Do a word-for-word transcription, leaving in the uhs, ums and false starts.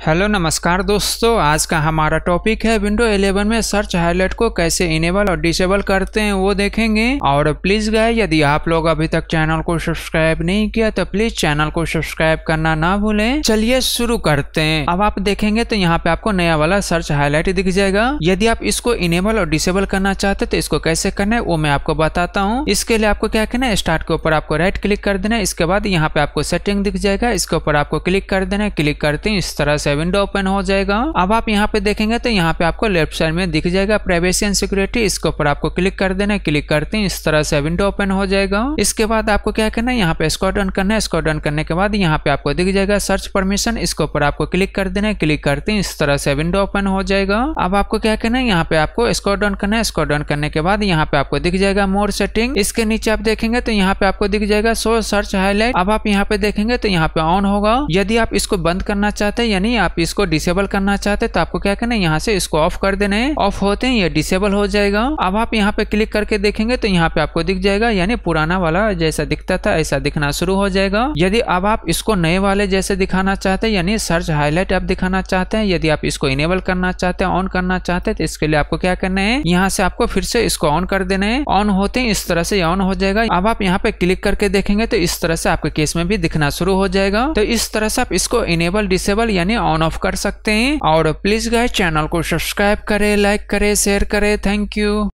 Hello नमस्कार दोस्तों, आज का हमारा टॉपिक है विंडो इलेवन में सर्च हाईलाइट को कैसे इनेबल और डिसेबल करते हैं वो देखेंगे। और प्लीज गाइस, यदि आप लोग अभी तक चैनल को सब्सक्राइब नहीं किया तो प्लीज चैनल को सब्सक्राइब करना ना भूलें। चलिए शुरू करते हैं। अब आप देखेंगे तो यहाँ पे आपको नया वाला सर्च हाईलाइट दिख जाएगा। यदि आप इसको इनेबल और डिसेबल करना चाहते हैं तो इसको कैसे करना है वो मैं आपको बताता हूँ। इसके लिए आपको क्या करना है, स्टार्ट के ऊपर आपको राइट क्लिक कर देना है। इसके बाद यहाँ पे आपको सेटिंग दिख जाएगा, इसके ऊपर आपको क्लिक कर देना है। क्लिक करते हैं इस तरह से विंडो ओपन हो जाएगा। अब आप यहाँ पे देखेंगे तो यहाँ पे आपको लेफ्ट साइड में दिख जाएगा प्राइवेसी एंड सिक्योरिटी, इसके ऊपर आपको क्लिक कर देना है। क्लिक करते हैं इस तरह से विंडो ओपन हो जाएगा। इसके बाद आपको क्या करना है, यहाँ पे स्क्रॉल डाउन करना है। स्क्रॉल डाउन करने के बाद यहाँ पे आपको दिख जाएगा सर्च परमिशन, इसके ऊपर आपको क्लिक कर देना है। क्लिक करते हैं इस तरह से विंडो ओपन हो जाएगा। अब आपको क्या करना है, यहाँ पे आपको स्क्रॉल डाउन करना है। स्क्रॉल डाउन करने के बाद यहाँ पे आपको दिख जाएगा मोर सेटिंग, इसके नीचे आप देखेंगे तो यहाँ पे आपको दिख जाएगा शो सर्च हाईलाइट। अब आप यहाँ पे देखेंगे तो यहाँ पे ऑन होगा। यदि आप इसको बंद करना चाहते हैं यानी आप इसको डिसेबल करना चाहते हैं तो आपको क्या करना है, यहाँ से इसको ऑफ कर देना है। ऑफ होते हैं ये डिसेबल हो जाएगा। अब आप यहाँ पे क्लिक करके देखेंगे तो यहाँ पे आपको दिख जाएगा यानी पुराना वाला जैसा दिखता था ऐसा दिखना शुरू हो जाएगा। यदि अब आप इसको नए वाले जैसे दिखाना चाहते हैं यानी सर्च हाईलाइट आप दिखाना चाहते हैं, यदि आप इसको इनेबल करना चाहते हैं, ऑन करना चाहते हैं तो इसके लिए आपको क्या करना है, यहाँ से आपको फिर से इसको ऑन कर देना है। ऑन होते हैं इस तरह से ऑन हो जाएगा। अब आप यहाँ पे क्लिक करके देखेंगे तो इस तरह से आपके केस में भी दिखना शुरू हो जाएगा। तो इस तरह से आप इसको इनेबल डिसेबल यानी ऑन ऑफ कर सकते हैं। और प्लीज गाइस चैनल को सब्सक्राइब करें, लाइक करें, शेयर करें। Thank you.